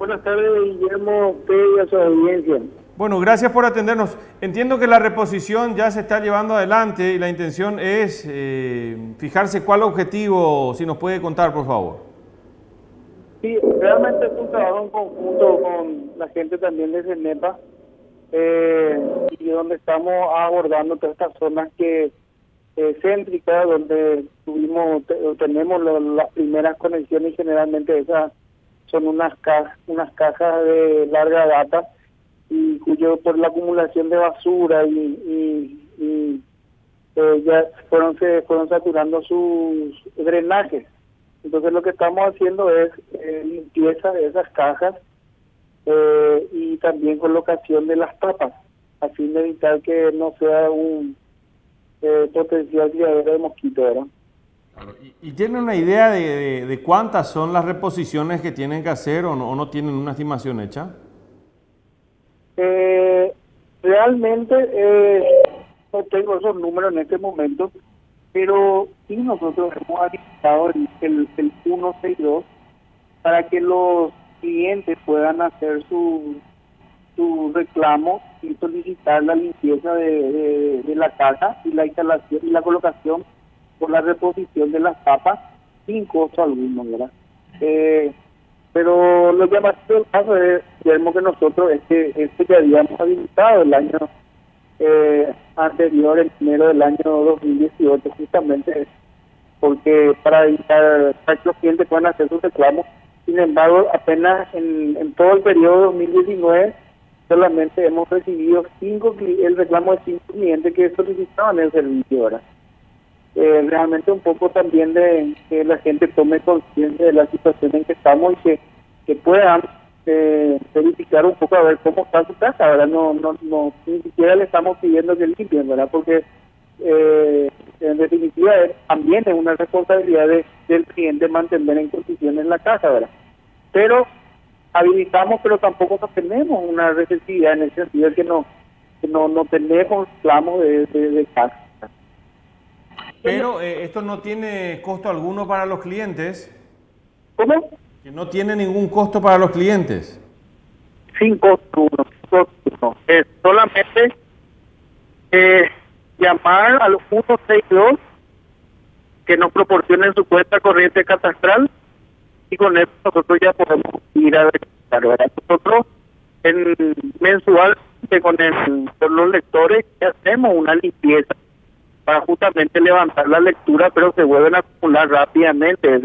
Buenas tardes, Guillermo, a usted y a su audiencia. Bueno, gracias por atendernos. Entiendo que la reposición ya se está llevando adelante y la intención es fijarse cuál objetivo, si nos puede contar, por favor. Sí, realmente es un trabajo en conjunto con la gente también de CENEPA, y donde estamos abordando todas estas zonas que céntricas, donde tenemos las primeras conexiones y generalmente esas son unas cajas de larga data y cuyo por la acumulación de basura ya se fueron saturando sus drenajes. Entonces lo que estamos haciendo es limpieza de esas cajas y también colocación de las tapas, a fin de evitar que no sea un potencial criadero de mosquitos, ¿verdad? Claro. ¿Y tienen una idea de cuántas son las reposiciones que tienen que hacer o no tienen una estimación hecha? Realmente no tengo esos números en este momento, pero sí nosotros hemos habilitado el 162 para que los clientes puedan hacer su reclamo y solicitar la limpieza de la casa y la instalación y la colocación por la reposición de las tapas sin costo alguno, ¿verdad? Pero lo llamativo del caso es, Guillermo, que nosotros este que habíamos habilitado el año anterior, en enero del año 2018, justamente porque para evitar que los clientes puedan hacer sus reclamos. Sin embargo, apenas en todo el periodo 2019 solamente hemos recibido el reclamo de 5 clientes que solicitaban el servicio ahora. Realmente un poco también de que la gente tome conciencia de la situación en que estamos y que puedan verificar un poco a ver cómo está su casa. Ahora no ni siquiera le estamos pidiendo que limpien, ¿verdad? Porque en definitiva también es una responsabilidad del cliente mantener en condiciones la casa, ¿verdad? Pero habilitamos, pero tampoco no tenemos una receptividad en el sentido de que no tenemos reclamos de casa. Pero esto no tiene costo alguno para los clientes. ¿Cómo? Que no tiene ningún costo para los clientes. Sin costo uno. Es solamente llamar al 162 que nos proporcionen su cuenta corriente catastral y con eso nosotros ya podemos ir a verificar, ¿verdad? Nosotros mensualmente con los lectores hacemos una limpieza para justamente levantar la lectura, pero se vuelven a acumular rápidamente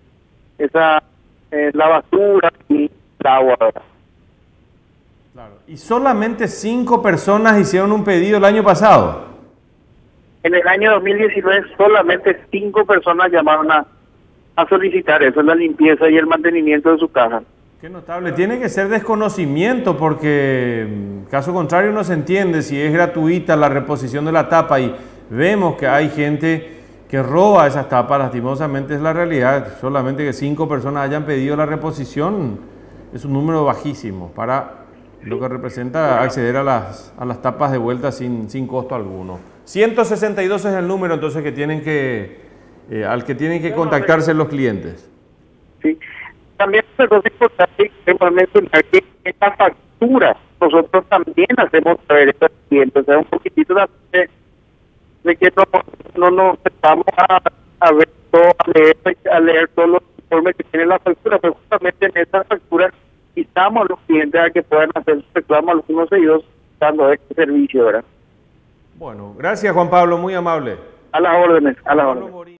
la basura y el agua, ¿verdad? Claro. ¿Y solamente 5 personas hicieron un pedido el año pasado? En el año 2019 solamente 5 personas llamaron a solicitar eso, la limpieza y el mantenimiento de su casa. Qué notable. Tiene que ser desconocimiento porque caso contrario no se entiende si es gratuita la reposición de la tapa y vemos que hay gente que roba esas tapas. Lastimosamente es la realidad. Solamente que 5 personas hayan pedido la reposición es un número bajísimo para lo que representa acceder a las tapas de vuelta sin costo alguno. 162 es el número entonces que tienen al que tienen que contactarse los clientes. Sí. También es importante mencionar que en la factura nosotros también hacemos saber estos clientes, o sea, un poquitito de que no nos estamos a ver todo, a leer todos los informes que tiene la factura, pero justamente en esa factura invitamos a los clientes a que puedan hacer su reclamo al 162 dando este servicio, ¿verdad? Bueno, gracias Juan Pablo, muy amable. A las órdenes, a las órdenes.